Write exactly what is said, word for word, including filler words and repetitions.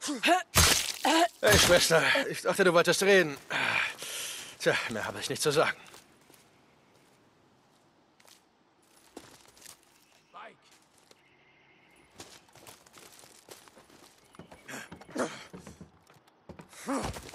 Hey, Schwester, ich dachte, du wolltest reden. Tja, mehr habe ich nicht zu sagen. Mike.